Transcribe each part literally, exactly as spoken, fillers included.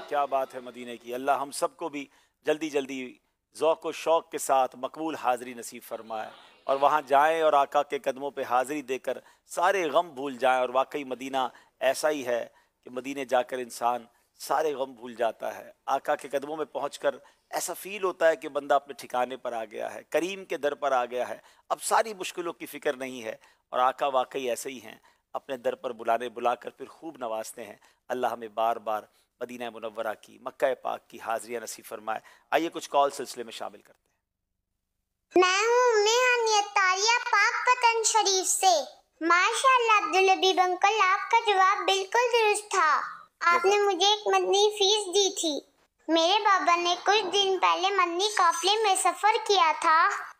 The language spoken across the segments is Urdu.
کیا بات ہے مدینے کی. اللہ ہم سب کو بھی جلدی جلدی ذوق و شوق کے ساتھ مقبول حاضری نصیب فرمائے اور وہاں جائیں اور آقا کے قدموں پہ حاضری دے کر سارے غم بھول جائیں. اور واقعی مدینہ ایسا ہی ہے کہ مدینے جا کر انسان سارے غم بھول جاتا ہے. آقا کے قدموں میں پہنچ کر ایسا فیل ہوتا ہے کہ بندہ اپنے ٹھکانے پر آ گیا ہے, کریم کے در پر آ گیا ہے, اب ساری مشکلوں کی فکر نہیں ہے. اور آقا واقعی ایسے ہی ہیں, اپنے در پر بلانے بلا کر پھر خوب نوازتے ہیں. اللہ ہمیں بار بار مدینہ منورہ کی, مکہ پاک کی حاضریاں نصیب فرمائے. آئیے کچھ کال سلسلے میں شامل کرتے ہیں. میں ہوں میہانیت تاریہ پاک پتن شریف سے. ماشاءاللہ عبدالحبیب انکل, آپ کا جواب بالکل درست تھا. آپ نے مجھے ایک مدنی فیس دی تھی. میرے بابا نے کچھ دن پہلے مدنی قافلے میں سفر کیا تھا.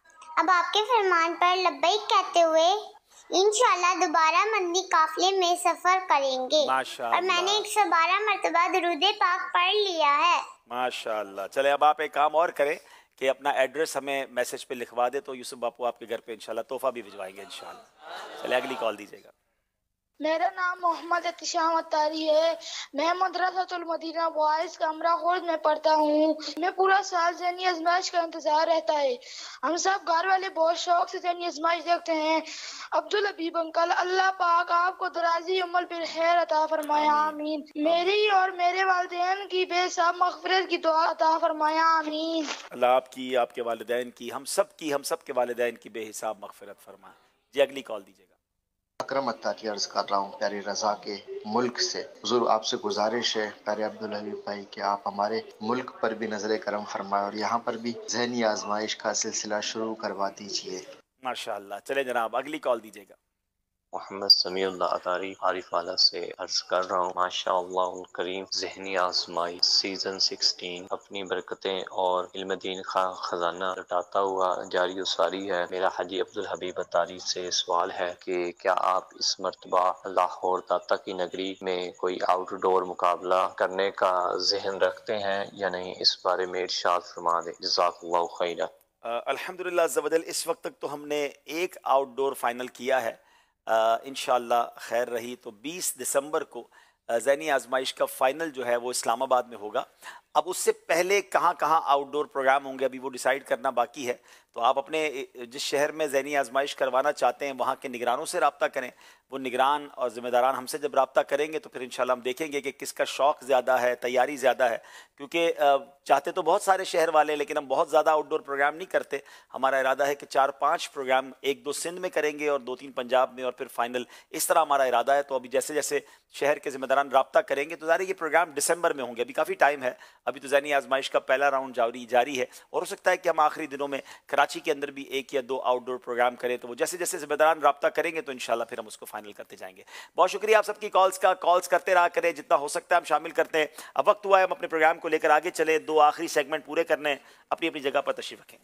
اب آپ کے فرمان پر لبیک کہتے ہوئے انشاءاللہ دوبارہ مدنی قافلے میں سفر کریں گے. اور میں نے ایک سو بارہ مرتبہ درود پاک پڑھ لیا ہے. ماشاءاللہ. چلے اب آپ ایک کام اور کریں کہ اپنا ایڈریس ہمیں میسج پہ لکھوا دے تو یوسف باپو آپ کے گھر پہ انشاءاللہ تحفہ بھی بھجوائیں گے انشاءاللہ. چلے اگلی کال دیجیے گا. میرا نام محمد احتشام اتاری ہے. میں مدرسۃ المدینہ بوائز کمرہ خورد میں پڑھتا ہوں. میں پورا سال ذہنی آزمائش کا انتظار رہتا ہے. ہم سب گھر والے بہت شوق سے ذہنی آزمائش دیکھتے ہیں. عبدالحبیب انکل, اللہ پاک آپ کو درازی عمر پر خیر عطا فرمائے, آمین. میری اور میرے والدین کی بے حساب مغفرت کی دعا عطا فرمائے, آمین. اللہ آپ کی, آپ کے والدین کی, ہم سب کی, ہم سب کے والدین کی بے حساب مغفرت فرمائے. جی اگلی کال دیجیے گا. اکرم اتاری عرض کر رہا ہوں پیاری رضا کے ملک سے. حضور آپ سے گزارش ہے پیارے عبدالحبیب بھائی کہ آپ ہمارے ملک پر بھی نظر کرم فرمائے اور یہاں پر بھی ذہنی آزمائش کا سلسلہ شروع کروا دیجیے. ماشاءاللہ. چلے جناب اگلی کال دیجیے گا. محمد سمیع اللہ اتاری عارف والا سے عرض کر رہا ہوں ماشاء اللہ الکریم ذہنی آزمائی سیزن سکسٹین اپنی برکتیں اور علم دین کا خزانہ لٹاتا ہوا جاری و ساری ہے. میرا حاجی عبدالحبیب اتاری سے سوال ہے کہ کیا آپ اس مرتبہ لاہور داتا کی نگری میں کوئی آؤٹ ڈور مقابلہ کرنے کا ذہن رکھتے ہیں یا نہیں, اس بارے میں ارشاد فرما دیں. جزاک اللہ خیرہ. الحمدللہ عز و جل اس وقت تک تو ہم نے ایک آؤٹ ڈور فائنل کیا ہے. انشاءاللہ خیر رہی تو بیس دسمبر کو ذہنی آزمائش کا فائنل جو ہے وہ اسلام آباد میں ہوگا. اب اس سے پہلے کہاں کہاں آؤٹ ڈور پروگرام ہوں گے ابھی وہ ڈیسائیڈ کرنا باقی ہے. تو آپ اپنے جس شہر میں ذہنی آزمائش کروانا چاہتے ہیں وہاں کے نگرانوں سے رابطہ کریں. وہ نگران اور ذمہ داران ہم سے جب رابطہ کریں گے تو پھر انشاءاللہ ہم دیکھیں گے کہ کس کا شوق زیادہ ہے, تیاری زیادہ ہے. کیونکہ چاہتے تو بہت سارے شہر والے لیکن ہم بہت زیادہ آؤٹ ڈور پروگرام نہیں کرتے. ہمارا ارادہ ہے کہ چار پانچ پروگرام ایک دو سندھ میں کریں گے اور دو تین پنجاب میں اور پھر فائنل, اس طرح ہمارا ارادہ ہے. تو ابھی جیسے جیسے شہر کے ذمہ داران رابطہ کریں گے تو ظاہر یہ پروگرام دسمبر میں ہوں گے. ابھی کافی ٹائم ہے, ابھی تو ذہنی آزمائش کا پہلا راؤنڈ جاری جاری ہے اور ہو سکتا ہے کہ ہم آخری دنوں میں کراچی کے اندر بھی ایک یا دو آؤٹ ڈور پروگرام کریں. تو وہ جیسے جیسے ذمہ داران رابطہ کریں گے تو انشاءاللہ پھر ہم اس کو فائنل کرتے جائیں گے. بہت شکریہ آپ سب کی کالز کا. کالز کرتے رہا کریں, جتنا ہو سکتا ہے ہم شامل کرتے ہیں. اب وقت ہوا ہے ہم اپنے پروگرام کو لے کر آگے چلے. دو آخری سیگمنٹ پورے کرنے, اپنی اپنی جگہ پر تشریف رکھیں.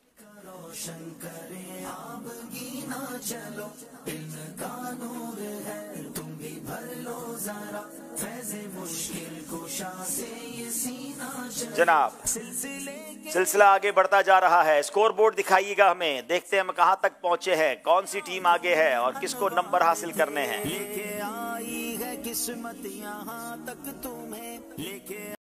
جناب سلسلہ آگے بڑھتا جا رہا ہے. اسکور بورڈ دکھائیے گا ہمیں, دیکھتے ہیں ہم کہاں تک پہنچے ہیں, کون سی ٹیم آگے ہے اور کس کو نمبر حاصل کرنے ہیں.